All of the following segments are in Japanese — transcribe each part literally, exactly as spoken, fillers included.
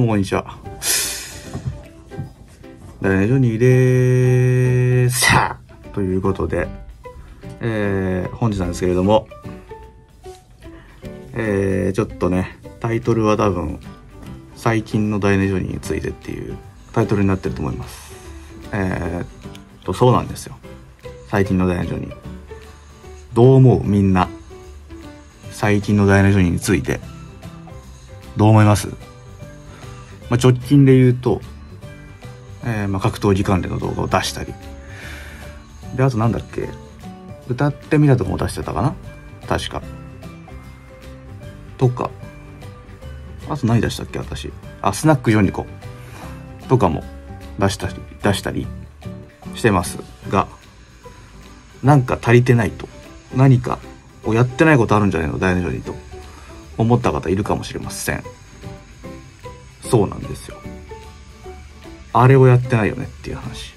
うもこんにちは。ダイナジョニーでーす。さあということで、えー、本日なんですけれども、えー、ちょっとね、タイトルは多分、最近のダイナジョニーについてっていうタイトルになってると思います。えーと、そうなんですよ。最近のダイナジョニー。どう思うみんな。最近のダイナジョニーについて。どう思います？まあ、直近で言うと、えー、まあ格闘技関連の動画を出したり。で、あとなんだっけ、歌ってみたとかも出してたかな確か。とか。あと何出したっけ私。あ、スナックヨニコとかも出したり、出したりしてますが、なんか足りてないと。何かをやってないことあるんじゃないのダイナジョニーと思った方いるかもしれません。そうなんですよ。あれをやってないよねっていう話。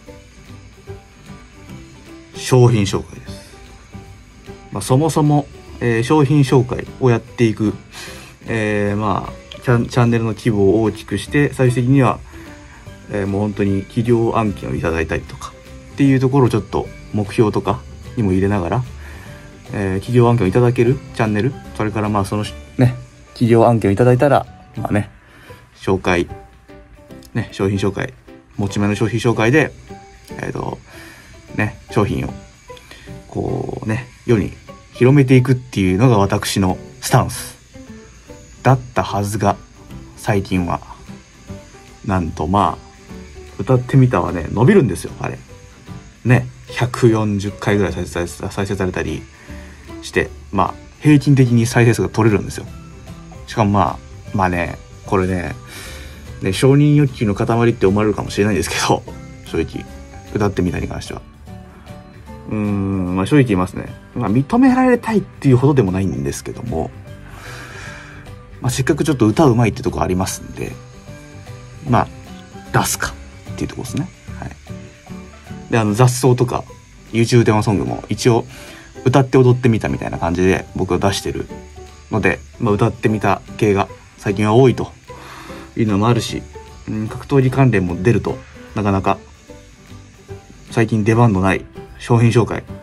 商品紹介です。まあ、そもそも、えー、商品紹介をやっていく、えー、まあチャン、チャンネルの規模を大きくして最終的には、えー、もう本当に企業案件をいただいたりとかっていうところをちょっと目標とかにも入れながら、えー、企業案件をいただけるチャンネル、それからまあそのね企業案件をいただいたらまあね紹介ね商品紹介持ち目の商品紹介でえっとね商品をこうね世に広めていくっていうのが私のスタンスだったはずが、最近はなんとまあ歌ってみたはね伸びるんですよ。あれねひゃくよんじゅっかいぐらい再生再生されたりして、まあ平均的に再生数が取れるんですよ。しかもまあまあねこれねね承認欲求の塊って思われるかもしれないですけど、正直歌ってみたに関してはうーんまあ正直言いますね、まあ、認められたいっていうほどでもないんですけども、まあ、せっかくちょっと歌うまいってとこありますんで、まあ出すかっていうとこですね。はい。で、あの雑草とか YouTube テーマソングも一応歌って踊ってみたみたいな感じで僕は出してるので、まあ、歌ってみた系が最近は多いというのもあるし、うん、格闘技関連も出るとなかなか最近出番のない商品紹介、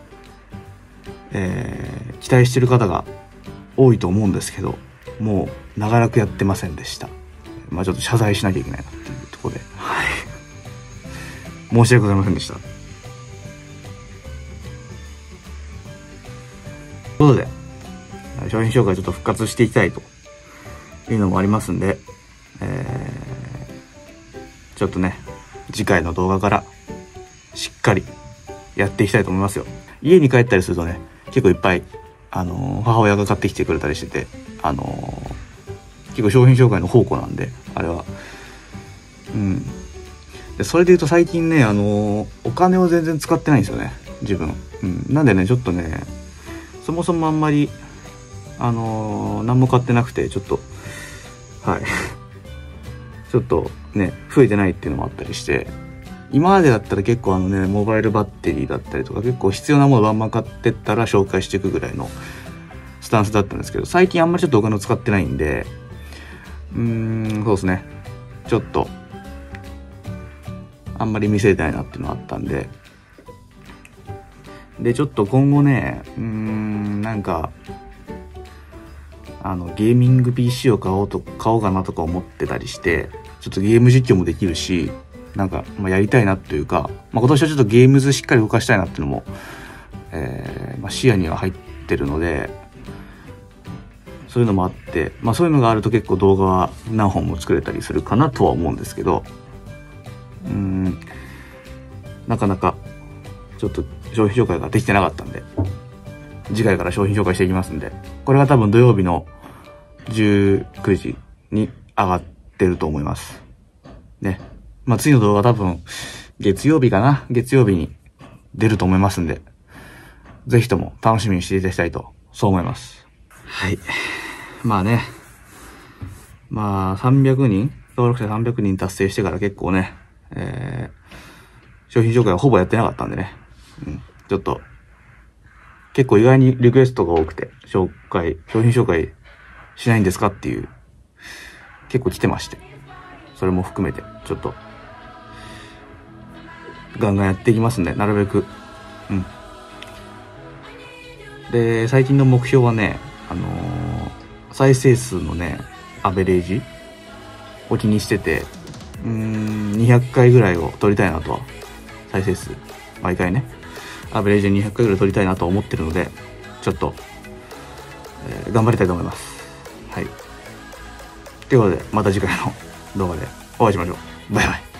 えー、期待してる方が多いと思うんですけど、もう長らくやってませんでした。まあちょっと謝罪しなきゃいけないなっていうところで、はい、申し訳ございませんでした。ということで商品紹介ちょっと復活していきたいというのもありますんで、えー、ちょっとね次回の動画からしっかりやっていきたいと思いますよ。家に帰ったりするとね結構いっぱいあのー、母親が買ってきてくれたりしてて、あのー、結構商品紹介の宝庫なんであれは。うんでそれで言うと最近ねあのー、お金を全然使ってないんですよね自分、うん、なんでねちょっとねそもそもあんまりあのー、何も買ってなくてちょっとはいちょっとね増えてないっていうのもあったりして、今までだったら結構あのねモバイルバッテリーだったりとか結構必要なものバンバン買ってったら紹介していくぐらいのスタンスだったんですけど、最近あんまりちょっとお金を使ってないんで、うーんそうですねちょっとあんまり見せれてないなっていうのがあったんで、でちょっと今後ねうーんなんかあのゲーミング ピーシー を買おうと買おうかなとか思ってたりして、ちょっとゲーム実況もできるしなんか、まあ、やりたいなというか、まあ、今年はちょっとゲームズしっかり動かしたいなっていうのも、えーまあ、視野には入ってるので、そういうのもあって、まあ、そういうのがあると結構動画は何本も作れたりするかなとは思うんですけど、うーんなかなかちょっと商品紹介ができてなかったんで、次回から商品紹介していきますんで、これが多分土曜日のじゅうくじに上がってると思いますね。まあ次の動画多分月曜日かな月曜日に出ると思いますんで、ぜひとも楽しみにしていただきたいとそう思います。はい。まあねまあさんびゃくにん登録者さんびゃくにん達成してから結構ね、えー、商品紹介はほぼやってなかったんでね、うん、ちょっと結構意外にリクエストが多くて、紹介商品紹介しないんですかっていう結構来てまして、 それも含めてちょっとガンガンやっていきますんで、なるべく。うん。で、最近の目標はね、あのー、再生数のね、アベレージを気にしてて、うーん、にひゃっかいぐらいを撮りたいなとは、再生数、毎回ね、アベレージでにひゃっかいぐらい撮りたいなと思ってるので、ちょっと、えー、頑張りたいと思います。はい。ということで、また次回の動画でお会いしましょう。バイバイ。